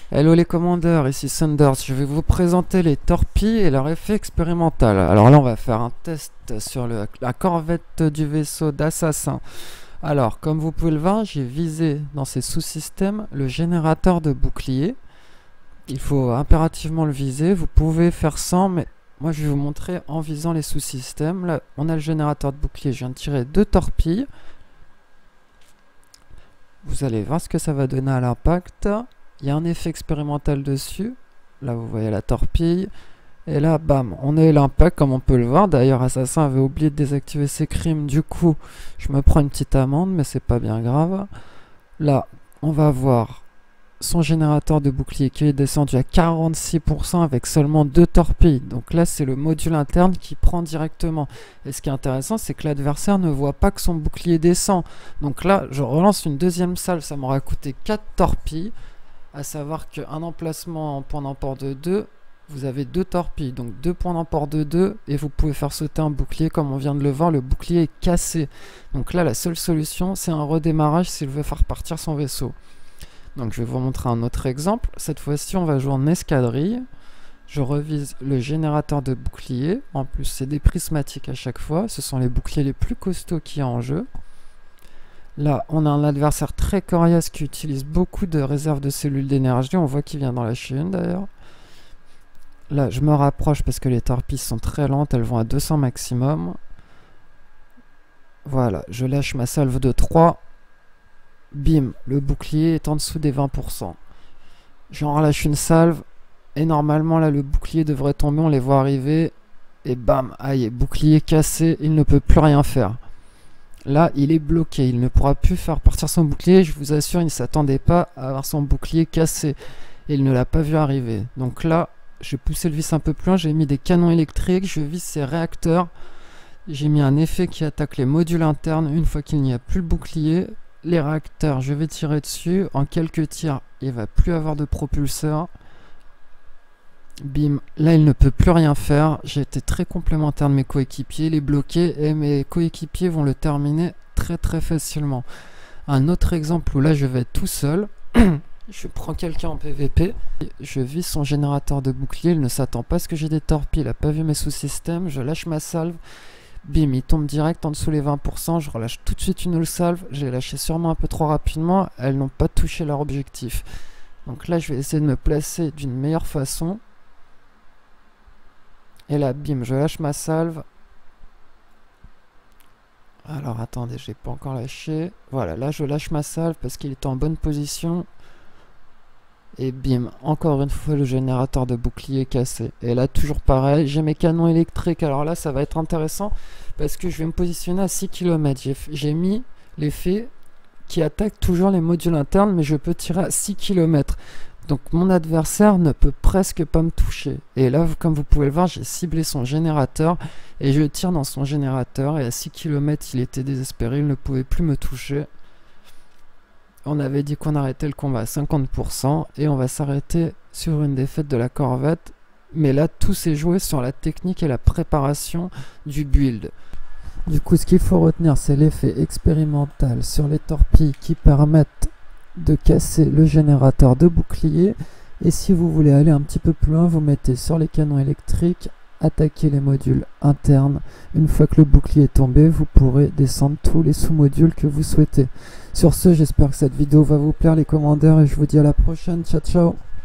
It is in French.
Hello les commandeurs, ici Sanders. Je vais vous présenter les torpilles et leur effet expérimental. Alors là, on va faire un test sur la corvette du vaisseau d'Assassin. Alors, comme vous pouvez le voir, j'ai visé dans ces sous-systèmes le générateur de bouclier. Il faut impérativement le viser. Vous pouvez faire sans, mais moi je vais vous montrer en visant les sous-systèmes. Là, on a le générateur de bouclier. Je viens de tirer 2 torpilles. Vous allez voir ce que ça va donner à l'impact. Il y a un effet expérimental dessus. Là, vous voyez la torpille. Et là, bam, on a eu l'impact, comme on peut le voir. D'ailleurs, Assassin avait oublié de désactiver ses crimes. Du coup, je me prends une petite amende, mais c'est pas bien grave. Là, on va voir son générateur de bouclier qui est descendu à 46% avec seulement 2 torpilles. Donc là, c'est le module interne qui prend directement. Et ce qui est intéressant, c'est que l'adversaire ne voit pas que son bouclier descend. Donc là, je relance une deuxième salve. Ça m'aura coûté 4 torpilles. À savoir qu'un emplacement en point d'emport de 2, vous avez 2 torpilles, donc 2 points d'emport de 2, et vous pouvez faire sauter un bouclier, comme on vient de le voir, le bouclier est cassé. Donc là, la seule solution, c'est un redémarrage s'il veut faire partir son vaisseau. Donc je vais vous montrer un autre exemple. Cette fois-ci, on va jouer en escadrille. Je revise le générateur de bouclier. En plus, c'est des prismatiques à chaque fois. Ce sont les boucliers les plus costauds qu'il y a en jeu. Là, on a un adversaire très coriace qui utilise beaucoup de réserves de cellules d'énergie. On voit qu'il vient d'en lâcher une d'ailleurs. Là, je me rapproche parce que les torpilles sont très lentes. Elles vont à 200 maximum. Voilà, je lâche ma salve de 3. Bim, le bouclier est en dessous des 20%. J'en relâche une salve. Et normalement, là, le bouclier devrait tomber. On les voit arriver. Et bam, aïe, bouclier cassé. Il ne peut plus rien faire. Là, il est bloqué, il ne pourra plus faire partir son bouclier. Je vous assure, il ne s'attendait pas à avoir son bouclier cassé. Et il ne l'a pas vu arriver. Donc là, j'ai poussé le vis un peu plus loin, j'ai mis des canons électriques, je vise ses réacteurs. J'ai mis un effet qui attaque les modules internes. Une fois qu'il n'y a plus le bouclier, les réacteurs, je vais tirer dessus. En quelques tirs, il ne va plus avoir de propulseur. Bim, là il ne peut plus rien faire. J'ai été très complémentaire de mes coéquipiers, les bloquer, et mes coéquipiers vont le terminer très facilement. Un autre exemple où là je vais être tout seul. Je prends quelqu'un en PVP, je vise son générateur de bouclier, il ne s'attend pas à ce que j'ai des torpilles, il n'a pas vu mes sous-systèmes, je lâche ma salve. Bim, il tombe direct en dessous les 20%, je relâche tout de suite une autre salve. J'ai lâché sûrement un peu trop rapidement, elles n'ont pas touché leur objectif. Donc là je vais essayer de me placer d'une meilleure façon. Et là, bim, je lâche ma salve. Alors, attendez, je n'ai pas encore lâché. Voilà, là, je lâche ma salve parce qu'il est en bonne position. Et bim, encore une fois, le générateur de bouclier cassé. Et là, toujours pareil, j'ai mes canons électriques. Alors là, ça va être intéressant parce que je vais me positionner à 6 km. J'ai mis l'effet qui attaque toujours les modules internes, mais je peux tirer à 6 km. Donc mon adversaire ne peut presque pas me toucher. Et là, comme vous pouvez le voir, j'ai ciblé son générateur et je tire dans son générateur. Et à 6 km, il était désespéré, il ne pouvait plus me toucher. On avait dit qu'on arrêtait le combat à 50% et on va s'arrêter sur une défaite de la corvette. Mais là, tout s'est joué sur la technique et la préparation du build. Du coup, ce qu'il faut retenir, c'est l'effet expérimental sur les torpilles qui permettent de casser le générateur de bouclier. Et si vous voulez aller un petit peu plus loin, vous mettez sur les canons électriques, attaquer les modules internes. Une fois que le bouclier est tombé, vous pourrez descendre tous les sous-modules que vous souhaitez. Sur ce, j'espère que cette vidéo va vous plaire les commandeurs et je vous dis à la prochaine. Ciao ciao.